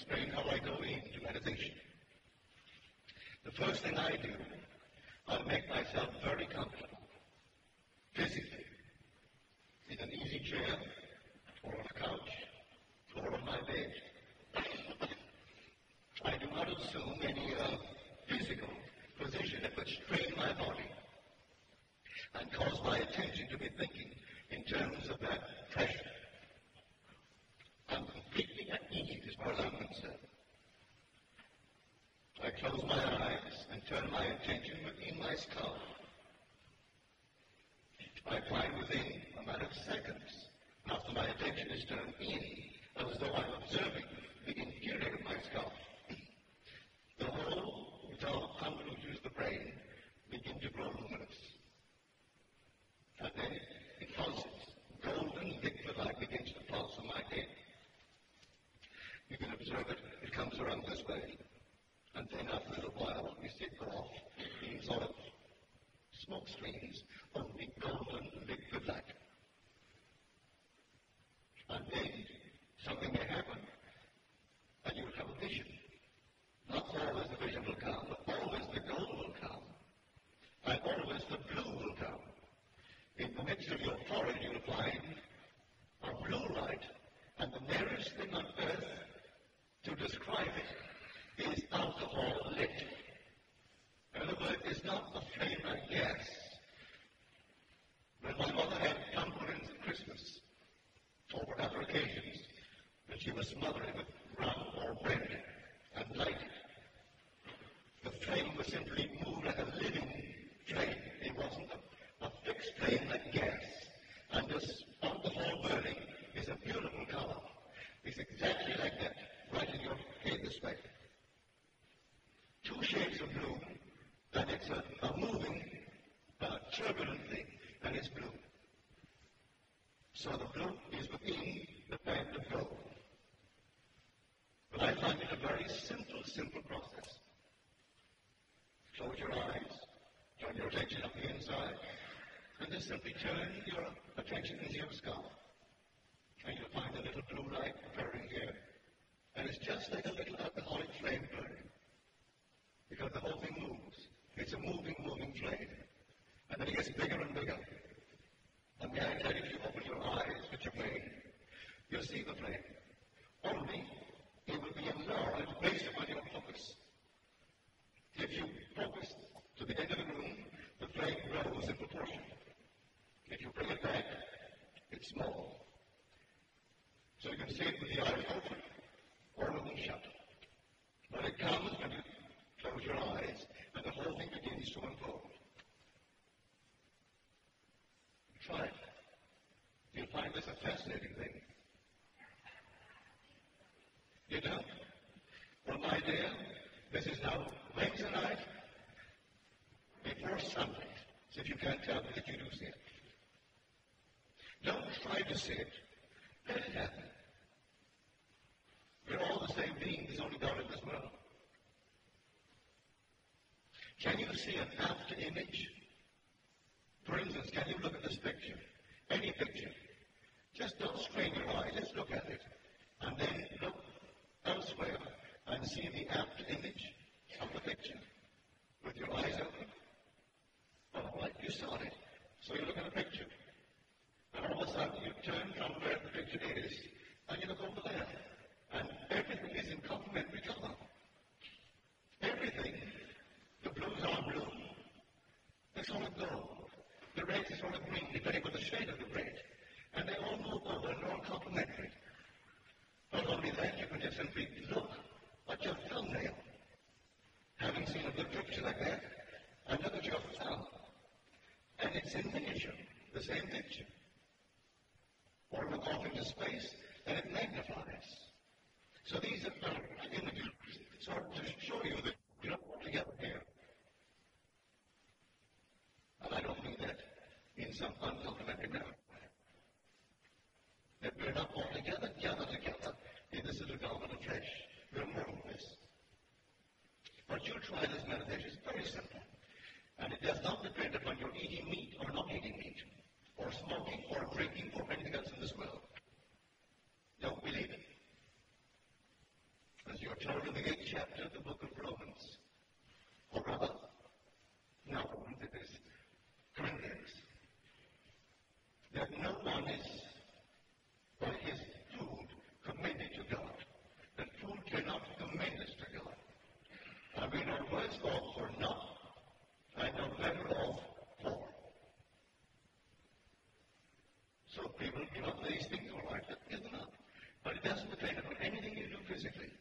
explain how I go into meditation. The first thing I do, I'll make myself very comfortable, physically, in an easy chair, or on a couch, or on my bed. I do not assume any physical position that would strain my body and cause my attention to be thinking in terms of that pressure. I'm completely at ease as far as I'm concerned. I close my eyes and turn my attention within my skull. I find within a matter of seconds, after my attention is turned in, as though I'm observing the interior of my skull, the whole dull convolutions of the brain begin to grow luminous. And then it pulses. Golden liquid light begins to pulse on my head. You can observe it. It comes around this way. And then after a little while, you see it go off in sort of smoke streams of the golden liquid light. And then something may happen, and you will have a vision. Not always the vision will come, but always the gold will come, and always the blue will come. In the midst of your forehead, you will find a blue light, and the nearest thing on earth to describe it is alcohol lit. In other words, it's not a flame of gas. When my mother had pumpkins at Christmas, or for other occasions, when she was smothering with rum or bread and lighted, the flame was simply moved like a living flame. It wasn't a fixed flame like gas. And this alcohol burning is a beautiful color. It's exactly like that, right in your head this way. Two shades of blue, and it's a moving, turbulent thing, and it's blue. So the blue is within the band of gold. But I find it a very simple process. Close your eyes, turn your attention up the inside, and just simply turn your attention into your skull. And you'll find a little blue light burning here. And it's just like a little alcoholic flame burning. Because the whole thing moves. It's a moving flame. And then it gets bigger and bigger. And may I tell you, if you open your eyes with your brain, you'll see the flame. Only it will be enlarged based upon your focus. If you focus to the end of the room, the flame grows in proportion. If you bring it back, it's small. So you can see it with the eyes open or with them shut. But it comes when you close your eyes and the whole thing begins to unfold. Try it. You'll find this a fascinating thing. You don't? Well, my dear, this is now Wednesday night before sunlight. So if you can't tell me that you do see it. Don't try to see it. Let it happen. We're all the same beings. There's only God in this world. Can you see an after image? For instance, can you look at this picture? Any picture. Just don't strain your eye. Just look at it. And then look elsewhere and see the after image of the picture with your eyes open. All right, you saw it. So you look at the picture. And all of a sudden you turn from where the picture is and you look over there. And everything is in complementary color. Everything. The blues are blue. They're sort of gold. The reds are sort of green, depending on the shade of the red. And they all move over and they're all complementary. Not only that, you can just simply look at your thumbnail. Having seen a good picture like that, and look at your thumb. And it's in miniature, the same picture. Or look off into space, and it magnifies. So these are images sort of to show you that you're not all together here. And I don't mean that in some uncomplimentary manner. That we're not all together, gathered together in this little garment of flesh. We're more than this. But you try this meditation. It's very simple. And it does not depend upon your eating meat or not eating meat, or smoking, or drinking, or anything else in this world. Don't believe it. As to the 8th chapter of the book of Romans, or rather, not Romans, it is Corinthians, that no one is, by his food, commended to God. That food cannot commend us to God. And we are worse off for not, and are better off for. So people give up these things, all right, that is not. But it doesn't depend on anything you do physically.